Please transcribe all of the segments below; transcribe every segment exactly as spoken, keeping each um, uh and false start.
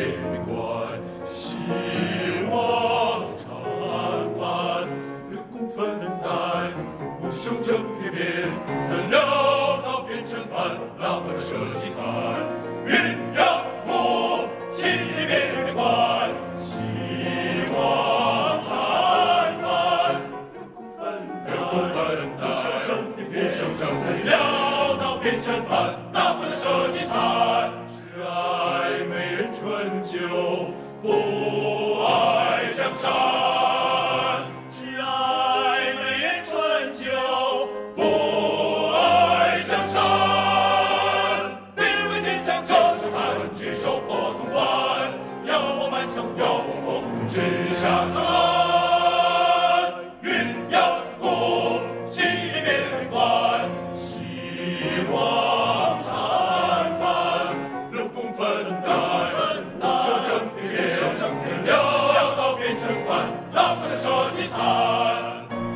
边关，希望常返。六宫粉黛，无袖正翩翩，怎料到变成帆，浪漫的设计彩。鸳鸯谱，七里边关，希望常返。六宫粉黛，无袖正翩翩，无袖正怎料到变成帆，浪漫的设计彩。只爱美人春秋，不爱江山。只爱美人春秋，不爱江山。别为chiến场这场寒，举手破潼关。遥望满城，遥望风直下山。鸳鸯谱，七里边关，希望常返。六宫粉黛，无袖正翩翩，怎料到变成帆，浪漫的设计彩。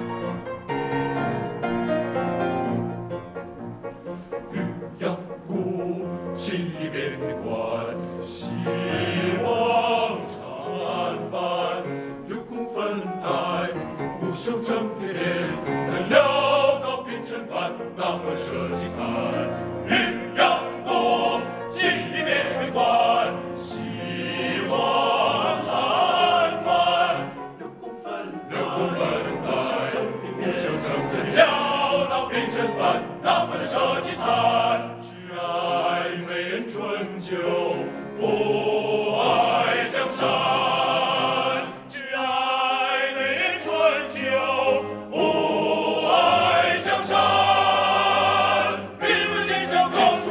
鸳鸯谱，七里边关，希望常返。六宫粉黛，无袖正翩翩，怎料到变成帆，浪漫的设计彩。鸳鸯谱，七里边关，希望常返。六宫粉黛，无袖正翩翩，怎料到变成帆，浪漫的设计彩。只爱美人春秋，不爱江山。只爱美人春秋，不爱江山。别为chiến场，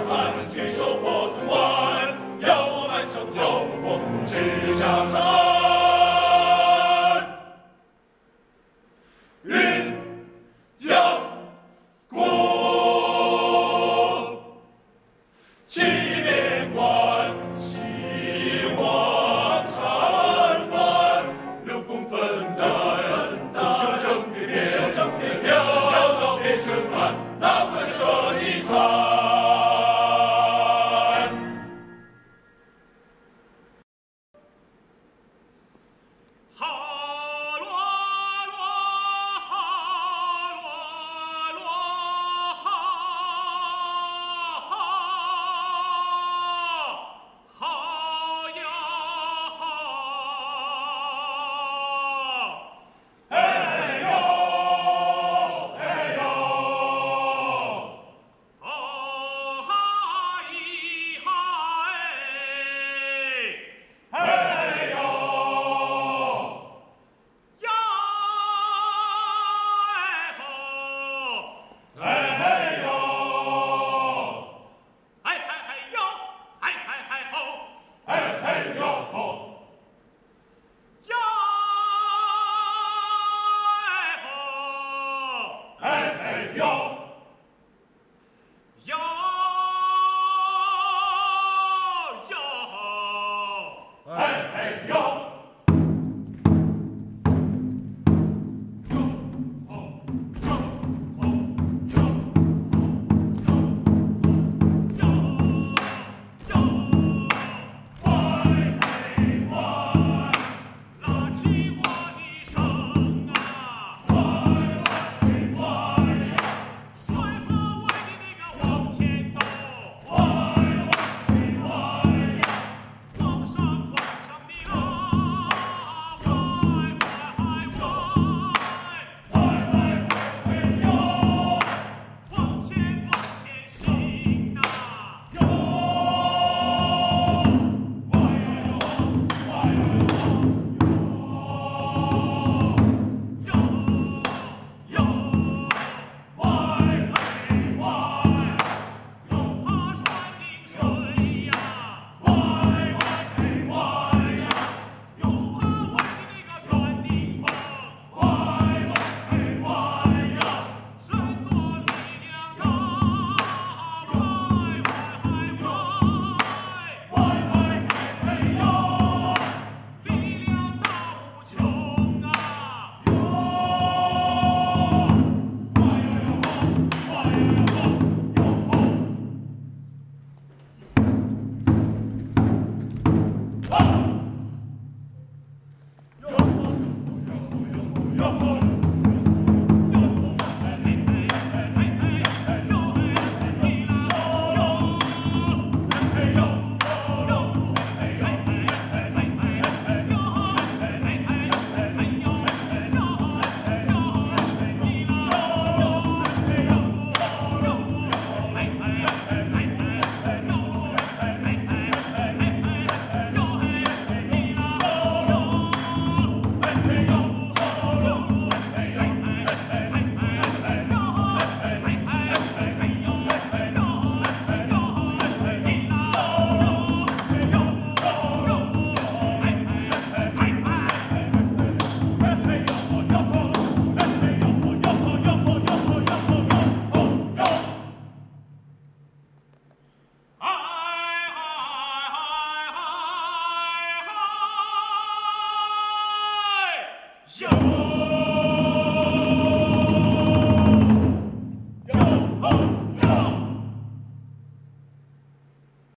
有